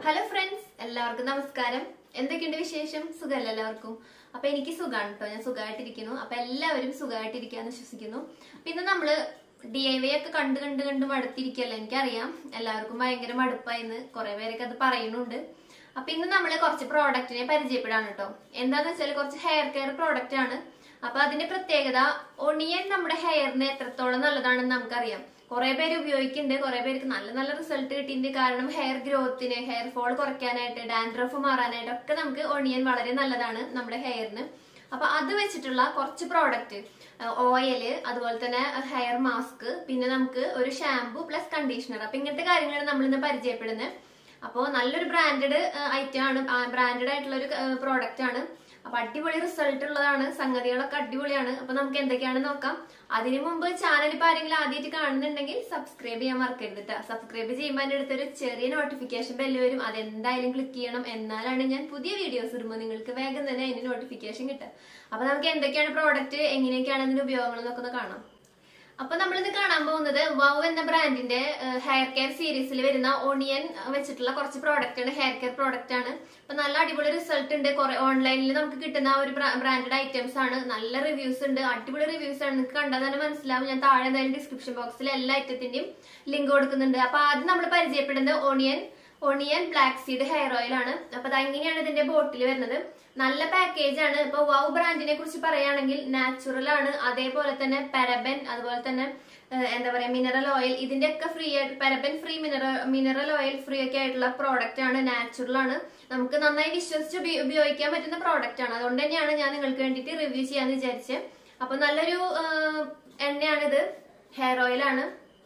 Hello friends, എല്ലാവർക്കും നമസ്കാരം. എന്തൊക്കെയുണ്ട് വിശേഷം? സുഖമല്ല എല്ലാവർക്കും? അപ്പൊ എനിക്ക് സുഖമാണ് കേട്ടോ, ഞാൻ സുഖമായിട്ടിരിക്കുന്നു. അപ്പൊ എല്ലാവരും സുഖമായിട്ടിരിക്കാന്ന് വിശ്വസിക്കുന്നു. പിന്നെ നമ്മള് DIY ഒക്കെ കണ്ട് മടുത്തിരിക്കല്ലോ, എനിക്കറിയാം. എല്ലാവർക്കും ഭയങ്കര മടുപ്പായിന്ന് കുറെ പേരൊക്കെ അത് പറയുന്നുണ്ട്. അപ്പൊ ഇന്ന് നമ്മള് കുറച്ച് പ്രോഡക്റ്റിനെ പരിചയപ്പെടാണ് കേട്ടോ. എന്താന്ന് വെച്ചാൽ കുറച്ച് ഹെയർ കെയർ പ്രോഡക്റ്റ് ആണ്. അപ്പൊ അതിന്റെ പ്രത്യേകത, ഒണിയൻ നമ്മുടെ ഹെയറിന് എത്രത്തോളം നല്ലതാണെന്ന് നമുക്കറിയാം. കുറെ പേര് ഉപയോഗിക്കുന്നുണ്ട്, കുറെ പേർക്ക് നല്ല നല്ല റിസൾട്ട് കിട്ടിയിട്ടുണ്ട്. കാരണം ഹെയർ ഗ്രോത്തിന്, ഹെയർ ഫോൾ കുറയ്ക്കാനായിട്ട്, ഡാൻഡ്രഫ് മാറാനായിട്ട് ഒക്കെ നമുക്ക് ഒണിയൻ വളരെ നല്ലതാണ് നമ്മുടെ ഹെയറിന്. അപ്പൊ അത് വെച്ചിട്ടുള്ള കുറച്ച് പ്രോഡക്റ്റ്, ഓയില്, അതുപോലെ തന്നെ ഹെയർ മാസ്ക്, പിന്നെ നമുക്ക് ഒരു ഷാംപൂ പ്ലസ് കണ്ടീഷണർ. അപ്പൊ ഇങ്ങനത്തെ കാര്യങ്ങളാണ് നമ്മൾ ഇന്ന് പരിചയപ്പെടുന്നത്. അപ്പോൾ നല്ലൊരു ബ്രാൻഡഡ് ഐറ്റം ആണ്, ബ്രാൻഡഡ് ആയിട്ടുള്ള ഒരു പ്രോഡക്റ്റ് ആണ്. അപ്പൊ അടിപൊളി റിസൾട്ട് ഉള്ളതാണ്, സംഗതികളൊക്കെ അടിപൊളിയാണ്. അപ്പൊ നമുക്ക് എന്തൊക്കെയാണെന്ന് നോക്കാം. അതിനു മുമ്പ് ചാനൽ ഇപ്പൊ ആരെങ്കിലും ആദ്യമായിട്ട് കാണുന്നുണ്ടെങ്കിൽ സബ്സ്ക്രൈബ് ചെയ്യാൻ മറക്കരുത് കേട്ടോ. സബ്സ്ക്രൈബ് ചെയ്യുമ്പോൾ അതിന്റെ അടുത്തൊരു ചെറിയ നോട്ടിഫിക്കേഷൻ ബെല്ല് വരും, അതെന്തായാലും ക്ലിക്ക് ചെയ്യണം. എന്നാലാണ് ഞാൻ പുതിയ വീഡിയോസ് ഇടുമ്പോൾ നിങ്ങൾക്ക് വേഗം തന്നെ അതിന്റെ നോട്ടിഫിക്കേഷൻ കിട്ടുക. അപ്പൊ നമുക്ക് എന്തൊക്കെയാണ് പ്രോഡക്റ്റ്, എങ്ങനെയൊക്കെയാണ് അതിന്റെ ഉപയോഗങ്ങൾ എന്നൊക്കെ ഒന്ന് കാണാം. അപ്പൊ നമ്മളിന്ന് കാണാൻ പോകുന്നത് വൗ എന്ന ബ്രാൻഡിന്റെ ഹെയർ കെയർ സീരീസിൽ വരുന്ന ഒണിയൻ വെച്ചിട്ടുള്ള കുറച്ച് പ്രോഡക്റ്റ് ആണ്, ഹെയർ കെയർ പ്രോഡക്റ്റ് ആണ്. അപ്പൊ നല്ല അടിപൊളി റിസൾട്ട് ഉണ്ട്. കുറെ ഓൺലൈനിൽ നമുക്ക് കിട്ടുന്ന ഒരു ബ്രാൻഡഡ് ഐറ്റംസ് ആണ്. നല്ല റിവ്യൂസ് ഉണ്ട്, അടിപൊളി റിവ്യൂസ് ആണ്. നിങ്ങൾക്ക് കണ്ടാൽ തന്നെ മനസ്സിലാവും. ഞാൻ താഴെ എന്തായാലും ഡിസ്ക്രിപ്ഷൻ ബോക്സിൽ എല്ലാ ഐറ്റത്തിന്റെയും ലിങ്ക് കൊടുക്കുന്നുണ്ട്. അപ്പൊ ആദ്യം നമ്മൾ പരിചയപ്പെടുന്നത് onion black seed hair oil ആണ്. അപ്പൊ അതെങ്ങനെയാണ് ഇതിന്റെ ബോട്ടിൽ വരുന്നത്. നല്ല പാക്കേജ് ആണ്. ഇപ്പൊ വൗ ബ്രാൻഡിനെ കുറിച്ച് പറയുകയാണെങ്കിൽ നാച്ചുറൽ ആണ്, അതേപോലെ തന്നെ പാരബൻ, അതുപോലെ തന്നെ എന്താ പറയാ മിനറൽ ഓയിൽ, ഇതിന്റെ ഒക്കെ ഫ്രീ ആയിട്ട്, paraben free, mineral oil free ഒക്കെ ആയിട്ടുള്ള പ്രോഡക്റ്റ് ആണ്. നാച്ചുറൽ ആണ്, നമുക്ക് നന്നായി വിശ്വസിച്ച് ഉപയോഗിക്കാൻ പറ്റുന്ന പ്രോഡക്റ്റ് ആണ്. അതുകൊണ്ട് തന്നെയാണ് ഞാൻ നിങ്ങൾക്ക് വേണ്ടിയിട്ട് റിവ്യൂ ചെയ്യാന്ന് വിചാരിച്ചത്. അപ്പൊ നല്ലൊരു എണ്ണയാണിത്, ഹെയർ ഓയിൽ ആണ്.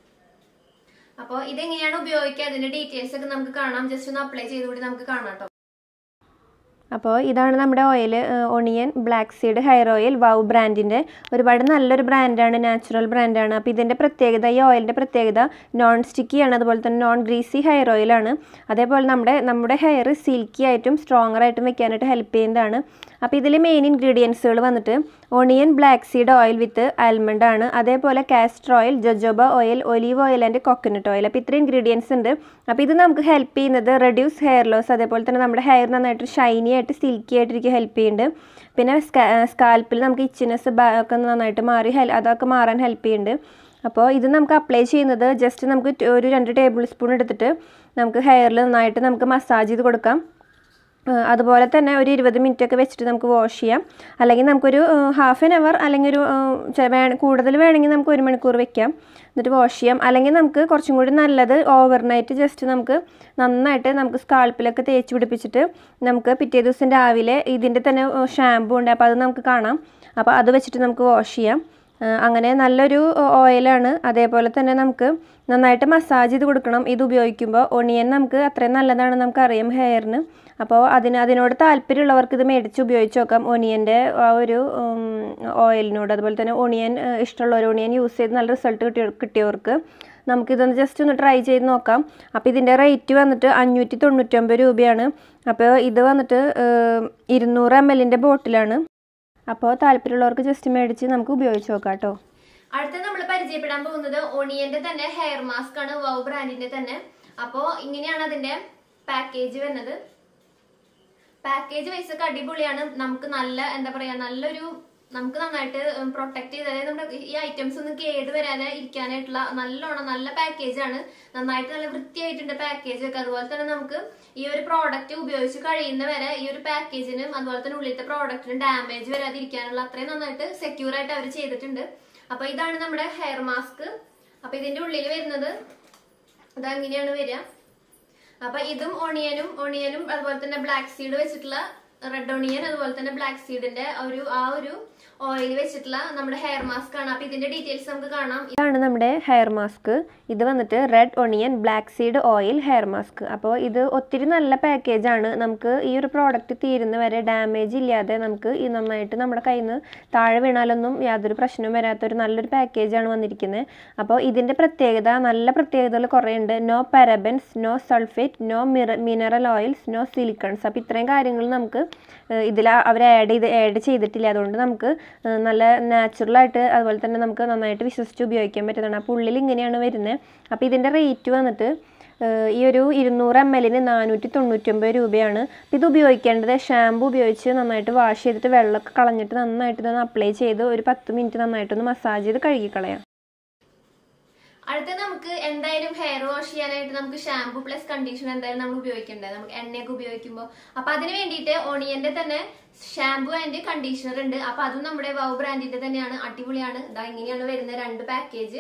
അപ്പോൾ ഇതെങ്ങനെയാണ് ഉപയോഗിക്കുക, അതിന്റെ ഡീറ്റെയിൽസ് ഒക്കെ നമുക്ക് കാണാം. ജസ്റ്റ് ഒന്ന് അപ്ലൈ ചെയ്തുകൂടി നമുക്ക് കാണാം കേട്ടോ. അപ്പോൾ ഇതാണ് നമ്മുടെ oil, onion black seed hair oil, wow ബ്രാൻഡിൻ്റെ. ഒരുപാട് നല്ലൊരു ബ്രാൻഡാണ്, നാച്ചുറൽ ബ്രാൻഡാണ്. അപ്പോൾ ഇതിൻ്റെ പ്രത്യേകത, ഈ ഓയിലിൻ്റെ പ്രത്യേകത നോൺ സ്റ്റിക്കിയാണ്, അതുപോലെ തന്നെ നോൺ ഗ്രീസി ഹെയർ ഓയിലാണ്. അതേപോലെ നമ്മുടെ ഹെയർ സിൽക്കി ആയിട്ടും സ്ട്രോങ്ങർ ആയിട്ടും വെക്കാനായിട്ട് ഹെൽപ്പ് ചെയ്യുന്നതാണ്. അപ്പോൾ ഇതിൽ മെയിൻ ഇൻഗ്രീഡിയൻസുകൾ വന്നിട്ട് onion black seed oil with almond ആണ്, അതേപോലെ castor oil, jojoba oil, olive oil and coconut oil. അപ്പോൾ ഇത്ര ഇൻഗ്രീഡിയൻസ് ഉണ്ട്. അപ്പോൾ ഇത് നമുക്ക് ഹെൽപ്പ് ചെയ്യുന്നത് റെഡ്യൂസ് ഹെയർ ലോസ്, അതേപോലെ തന്നെ നമ്മുടെ ഹെയർ നന്നായിട്ട് ഷൈനി ആയിട്ട് സിൽക്കി ആയിട്ടിരിക്കും ഹെൽപ്പ് ചെയ്യുന്നുണ്ട്. പിന്നെ സ്കാൽപ്പിൽ നമുക്ക് ഇച്ചിനെസ് ഒക്കെ നന്നായിട്ട് അതൊക്കെ മാറാൻ ഹെൽപ്പ് ചെയ്യുന്നുണ്ട്. അപ്പോൾ ഇത് നമുക്ക് അപ്ലൈ ചെയ്യുന്നത് ജസ്റ്റ് നമുക്ക് ഒരു 2 ടേബിൾ സ്പൂൺ എടുത്തിട്ട് നമുക്ക് ഹെയറിൽ നന്നായിട്ട് നമുക്ക് മസാജ് ചെയ്ത് കൊടുക്കാം. അതുപോലെ തന്നെ ഒരു 20 മിനിറ്റ് ഒക്കെ വെച്ചിട്ട് നമുക്ക് വാഷ് ചെയ്യാം. അല്ലെങ്കിൽ നമുക്കൊരു ഹാഫ് ആൻ അവർ, അല്ലെങ്കിൽ ഒരു കൂടുതൽ വേണമെങ്കിൽ നമുക്ക് 1 മണിക്കൂർ വെക്കാം, എന്നിട്ട് വാഷ് ചെയ്യാം. അല്ലെങ്കിൽ നമുക്ക് കുറച്ചും കൂടി നല്ലത് ഓവർനൈറ്റ് ജസ്റ്റ് നമുക്ക് നന്നായിട്ട് നമുക്ക് സ്കാൾപ്പിലൊക്കെ തേച്ച് പിടിപ്പിച്ചിട്ട് നമുക്ക് പിറ്റേ ദിവസം രാവിലെ ഇതിൻ്റെ തന്നെ ഷാമ്പൂ ഉണ്ട്, അപ്പോൾ അത് നമുക്ക് കാണാം. അപ്പോൾ അത് വെച്ചിട്ട് നമുക്ക് വാഷ് ചെയ്യാം. അങ്ങനെ നല്ലൊരു ഓയിലാണ്. അതേപോലെ തന്നെ നമുക്ക് നന്നായിട്ട് മസാജ് ചെയ്ത് കൊടുക്കണം ഇത് ഉപയോഗിക്കുമ്പോൾ. ഒണിയൻ നമുക്ക് അത്രയും നല്ലതാണ് നമുക്കറിയാം ഹെയറിന്. അപ്പോൾ അതിനോട് താല്പര്യമുള്ളവർക്ക് ഇത് മേടിച്ച് ഉപയോഗിച്ച് നോക്കാം, ഒണിയൻ്റെ ആ ഒരു ഓയിലിനോട്. അതുപോലെ തന്നെ ഒണിയൻ ഇഷ്ടമുള്ളവർ, ഒണിയൻ യൂസ് ചെയ്ത് നല്ല റിസൾട്ട് കിട്ടിയവർക്ക് നമുക്കിതൊന്ന് ജസ്റ്റ് ഒന്ന് ട്രൈ ചെയ്ത് നോക്കാം. അപ്പോൾ ഇതിൻ്റെ റേറ്റ് വന്നിട്ട് 599 രൂപയാണ്. അപ്പോൾ ഇത് വന്നിട്ട് 200 ml ബോട്ടിലാണ്. അപ്പോൾ താല്പര്യമുള്ളവർക്ക് ജസ്റ്റ് മേടിച്ച് നമുക്ക് ഉപയോഗിച്ച് നോക്കാം കേട്ടോ. അടുത്ത നമ്മൾ പരിചയപ്പെടാൻ പോകുന്നത് ഒണിയന്റെ തന്നെ ഹെയർ മാസ്ക് ആണ്, വൗ ബ്രാൻഡിന്റെ തന്നെ. അപ്പോ ഇങ്ങനെയാണ് അതിന്റെ പാക്കേജ് വരുന്നത്. പാക്കേജ് വൈസ് ഒക്കെ അടിപൊളിയാണ്. നമുക്ക് നല്ല എന്താ പറയാ, നമുക്ക് നന്നായിട്ട് പ്രൊട്ടക്ട് ചെയ്ത്, അതായത് നമ്മുടെ ഈ ഐറ്റംസ് ഒന്നും കേട് വരാതെ ഇരിക്കാനായിട്ടുള്ള നല്ല പാക്കേജ് ആണ്. നന്നായിട്ട് നല്ല വൃത്തിയായിട്ടുണ്ട് പാക്കേജ് ഒക്കെ. അതുപോലെ തന്നെ നമുക്ക് ഈ ഒരു പ്രോഡക്റ്റ് ഉപയോഗിച്ച് കഴിയുന്ന വരെ ഈ ഒരു പാക്കേജിനും അതുപോലെ തന്നെ ഉള്ളിലത്തെ പ്രോഡക്റ്റിനും ഡാമേജ് വരാതിരിക്കാനുള്ള അത്രയും നന്നായിട്ട് സെക്യൂർ ആയിട്ട് അവർ ചെയ്തിട്ടുണ്ട്. അപ്പൊ ഇതാണ് നമ്മുടെ ഹെയർ മാസ്ക്. അപ്പൊ ഇതിന്റെ ഉള്ളിൽ വരുന്നത് ഇതങ്ങനെയാണ് വരിക. അപ്പൊ ഇതും ഒണിയനും അതുപോലെ തന്നെ ബ്ലാക്ക് സീഡ് വെച്ചിട്ടുള്ള റെഡ് ഒണിയൻ, അതുപോലെ തന്നെ ബ്ലാക്ക് സീഡിന്റെ ആ ഒരു ഓയിൽ വെച്ചിട്ടുള്ള നമ്മുടെ ഹെയർ മാസ്ക് ആണ്. അപ്പൊ ഇതിന്റെ ഡീറ്റെയിൽസ് നമുക്ക് കാണാം. ഇതാണ് നമ്മുടെ ഹെയർ മാസ്ക്. ഇത് വന്നിട്ട് red onion black seed oil hair mask. അപ്പോൾ ഇത് ഒത്തിരി നല്ല പാക്കേജാണ്. നമുക്ക് ഈ ഒരു പ്രോഡക്റ്റ് തീരുന്ന വരെ ഡാമേജ് ഇല്ലാതെ നമുക്ക് ഈ നന്നായിട്ട് നമ്മുടെ കയ്യിൽ നിന്ന് താഴെ വീണാലൊന്നും യാതൊരു പ്രശ്നവും വരാത്തൊരു നല്ലൊരു പാക്കേജാണ് വന്നിരിക്കുന്നത്. അപ്പോൾ ഇതിൻ്റെ നല്ല പ്രത്യേകതകൾ കുറേ ഉണ്ട്. No parabens, no sulphate, no mineral oils, no silicones. അപ്പോൾ ഇത്രയും കാര്യങ്ങൾ നമുക്ക് ഇതിൽ അവർ ആഡ് ചെയ്തിട്ടില്ല. അതുകൊണ്ട് നമുക്ക് നല്ല നാച്ചുറലായിട്ട്, അതുപോലെ തന്നെ നമുക്ക് നന്നായിട്ട് വിശ്വസിച്ച് ഉപയോഗിക്കാൻ പറ്റുന്നതാണ്. അപ്പോൾ ഉള്ളിൽ ഇങ്ങനെയാണ് വരുന്നത്. അപ്പോൾ ഇതിൻ്റെ റേറ്റ് വന്നിട്ട് ഈ ഒരു 200 ml 499 രൂപയാണ്. അപ്പോൾ ഇത് ഉപയോഗിക്കേണ്ടത് ഷാമ്പു ഉപയോഗിച്ച് നന്നായിട്ട് വാഷ് ചെയ്തിട്ട് വെള്ളമൊക്കെ കളഞ്ഞിട്ട് നന്നായിട്ട് ഇതൊന്ന് അപ്ലൈ ചെയ്ത് ഒരു 10 മിനിറ്റ് നന്നായിട്ടൊന്ന് മസാജ് ചെയ്ത് കഴുകിക്കളയാം. അടുത്ത നമുക്ക് എന്തായാലും ഹെയർ വാഷ് ചെയ്യാനായിട്ട് നമുക്ക് ഷാമ്പു പ്ലസ് കണ്ടീഷണർ എന്തായാലും നമ്മൾ ഉപയോഗിക്കണ്ടേ, നമുക്ക് എണ്ണയൊക്കെ ഉപയോഗിക്കുമ്പോൾ. അപ്പൊ അതിന് വേണ്ടിയിട്ട് ഓണിയന്റെ തന്നെ ഷാമ്പു ആൻഡ് കണ്ടീഷണർ ഉണ്ട്. അപ്പൊ അതും നമ്മുടെ വൗ ബ്രാൻഡിന്റെ തന്നെയാണ്, അടിപൊളിയാണ്. ഇതാ ഇങ്ങനെയാണ് വരുന്ന 2 പാക്കേജ്.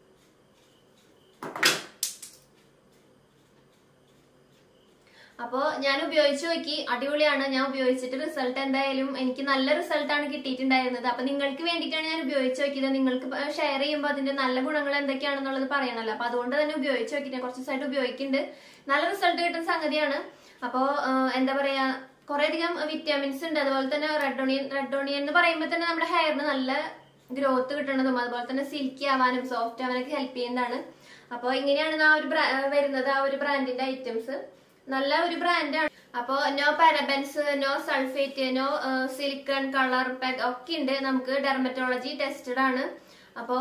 അപ്പോൾ ഞാൻ ഉപയോഗിച്ച് നോക്കി, അടിപൊളിയാണ്. ഞാൻ ഉപയോഗിച്ചിട്ട് റിസൾട്ട് എന്തായാലും എനിക്ക് നല്ല റിസൾട്ടാണ് കിട്ടിയിട്ടുണ്ടായിരുന്നത്. അപ്പൊ നിങ്ങൾക്ക് വേണ്ടിയിട്ടാണ് ഞാൻ ഉപയോഗിച്ച് നോക്കിയത്. നിങ്ങൾക്ക് ഷെയർ ചെയ്യുമ്പോൾ അതിന്റെ നല്ല ഗുണങ്ങൾ എന്തൊക്കെയാണെന്നുള്ളത് പറയണല്ലോ. അപ്പൊ അതുകൊണ്ട് തന്നെ ഉപയോഗിച്ച് നോക്കി. ഞാൻ കുറച്ച് ദിവസമായിട്ട് ഉപയോഗിക്കുന്നുണ്ട്. നല്ല റിസൾട്ട് കിട്ടുന്ന സംഗതിയാണ്. അപ്പോൾ എന്താ പറയാ, കുറെ അധികം വിറ്റാമിൻസ് ഉണ്ട്. അതുപോലെ തന്നെ റെഡ് ഓണിയൻ എന്ന് പറയുമ്പോൾ തന്നെ നമ്മുടെ ഹെയറിന് നല്ല ഗ്രോത്ത് കിട്ടണതും അതുപോലെ തന്നെ സിൽക്കി ആവാനും സോഫ്റ്റ് ആവാനൊക്കെ ഹെൽപ്പ് ചെയ്യുന്നതാണ്. അപ്പോൾ ഇങ്ങനെയാണ് ആ ഒരു വരുന്നത്, ആ ഒരു ബ്രാൻഡിന്റെ ഐറ്റംസ്. നല്ല ഒരു ബ്രാൻഡാണ്. അപ്പോ no parabens, no sulphate, no silicone, colour pack ഒക്കെ ഉണ്ട്. നമുക്ക് ഡെർമറ്റോളജി ടെസ്റ്റഡ് ആണ്. അപ്പോ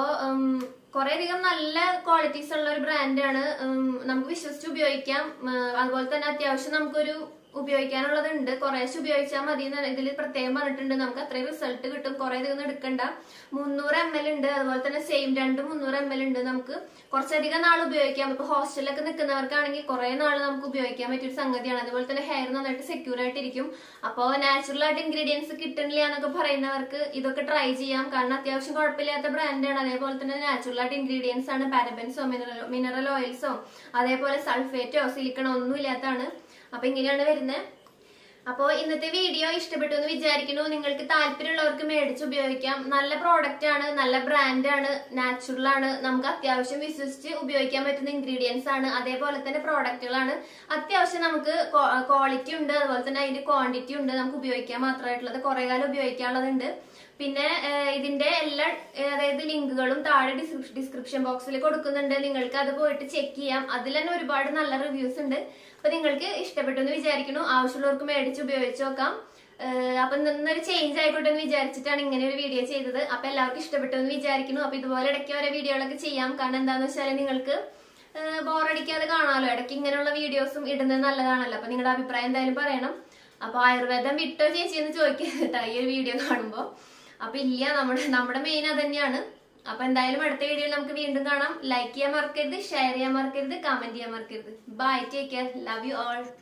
കുറെ അധികം നല്ല ക്വാളിറ്റീസ് ഉള്ള ഒരു ബ്രാൻഡാണ്. നമുക്ക് വിശ്വസിച്ച് ഉപയോഗിക്കാം. അതുപോലെ തന്നെ അത്യാവശ്യം നമുക്കൊരു ഉപയോഗിക്കാനുള്ളതുണ്ട്. കുറേശ്ശെ ഉപയോഗിച്ചാൽ മതി എന്ന് ഇതിൽ പ്രത്യേകം പറഞ്ഞിട്ടുണ്ട്. നമുക്ക് അത്രയും റിസൾട്ട് കിട്ടും. കുറെ ഇതൊന്നും എടുക്കണ്ട. 300 ml ഉണ്ട്. അതുപോലെ തന്നെ സെയിം 300 ml ഉണ്ട്. നമുക്ക് കുറച്ചധികം നാൾ ഉപയോഗിക്കാം. ഇപ്പൊ ഹോസ്റ്റലിലൊക്കെ നിൽക്കുന്നവർക്കാണെങ്കിൽ കുറെ നാൾ നമുക്ക് ഉപയോഗിക്കാൻ പറ്റിയൊരു സംഗതിയാണ്. അതുപോലെ തന്നെ ഹെയർ നന്നായിട്ട് സെക്യൂർ ആയിട്ടിരിക്കും. അപ്പോൾ നാച്ചുറൽ ആയിട്ട് ഇൻഗ്രീഡിയൻസ് കിട്ടണില്ല എന്നൊക്കെ പറയുന്നവർക്ക് ഇതൊക്കെ ട്രൈ ചെയ്യാം. കാരണം അത്യാവശ്യം കുഴപ്പമില്ലാത്ത ബ്രാൻഡാണ്. അതേപോലെ തന്നെ നാച്ചുറൽ ആയിട്ട് ഇൻഗ്രീഡിയൻസ് ആണ്. പാരബൻസോ മിനറൽ ഓയിൽസോ അതേപോലെ സൾഫേറ്റോ സിലിക്കണോ ഒന്നും ഇല്ലാത്തതാണ്. അപ്പൊ ഇങ്ങനെയാണ് വരുന്നത്. അപ്പോൾ ഇന്നത്തെ വീഡിയോ ഇഷ്ടപ്പെട്ടു എന്ന് വിചാരിക്കുന്നു. നിങ്ങൾക്ക് താല്പര്യമുള്ളവർക്ക് മേടിച്ച് ഉപയോഗിക്കാം. നല്ല പ്രോഡക്റ്റ് ആണ്, നല്ല ബ്രാൻഡാണ്, നാച്ചുറൽ ആണ്. നമുക്ക് അത്യാവശ്യം വിശ്വസിച്ച് ഉപയോഗിക്കാൻ പറ്റുന്ന ഇൻഗ്രീഡിയൻസ് ആണ്. അതേപോലെ തന്നെ പ്രോഡക്റ്റുകളാണ്. അത്യാവശ്യം നമുക്ക് ക്വാളിറ്റി ഉണ്ട്, അതുപോലെ തന്നെ അതിന്റെ ക്വാണ്ടിറ്റി ഉണ്ട്. നമുക്ക് ഉപയോഗിക്കാൻ മാത്രമായിട്ടുള്ളത് കുറെ കാലം ഉപയോഗിക്കാനുള്ളതുണ്ട്. പിന്നെ ഇതിന്റെ എല്ലാ അതായത് ലിങ്കുകളും താഴെ ഡിസ്ക്രിപ്ഷൻ ബോക്സിൽ കൊടുക്കുന്നുണ്ട്. നിങ്ങൾക്ക് അത് പോയിട്ട് ചെക്ക് ചെയ്യാം. അതിൽ തന്നെ ഒരുപാട് നല്ല റിവ്യൂസ് ഉണ്ട്. അപ്പൊ നിങ്ങൾക്ക് ഇഷ്ടപ്പെട്ടു എന്ന് വിചാരിക്കുന്നു. ആവശ്യമുള്ളവർക്ക് മേടിച്ച് ഉപയോഗിച്ച് നോക്കാം. അപ്പൊ ഇന്നൊരു ചേഞ്ച് ആയിക്കോട്ടെ എന്ന് വിചാരിച്ചിട്ടാണ് ഇങ്ങനെ ഒരു വീഡിയോ ചെയ്തത്. അപ്പൊ എല്ലാവർക്കും ഇഷ്ടപ്പെട്ടു എന്ന് വിചാരിക്കുന്നു. അപ്പൊ ഇതുപോലെ ഇടയ്ക്ക് ഓരോ വീഡിയോകളൊക്കെ ചെയ്യാം. കാരണം എന്താന്ന് വെച്ചാൽ നിങ്ങൾക്ക് ബോറടിക്കാതെ കാണാമല്ലോ. ഇടയ്ക്ക് ഇങ്ങനെയുള്ള വീഡിയോസും ഇടുന്നത് നല്ലതാണല്ലോ. അപ്പൊ നിങ്ങളുടെ അഭിപ്രായം എന്തായാലും പറയണം. അപ്പൊ ആയുർവേദം വിട്ടോ ചേച്ചി എന്ന് ചോദിക്കട്ടോ ഈ ഒരു വീഡിയോ കാണുമ്പോ. അപ്പൊ ഇല്ല, നമ്മുടെ മെയിൻ അത് തന്നെയാണ്. അപ്പൊ എന്തായാലും അടുത്ത വീഡിയോയിൽ നമുക്ക് വീണ്ടും കാണാം. ലൈക്ക് ചെയ്യാൻ മറക്കരുത്, ഷെയർ ചെയ്യാൻ മറക്കരുത്, കമന്റ് ചെയ്യാൻ മറക്കരുത്. Bye, take care, love you all.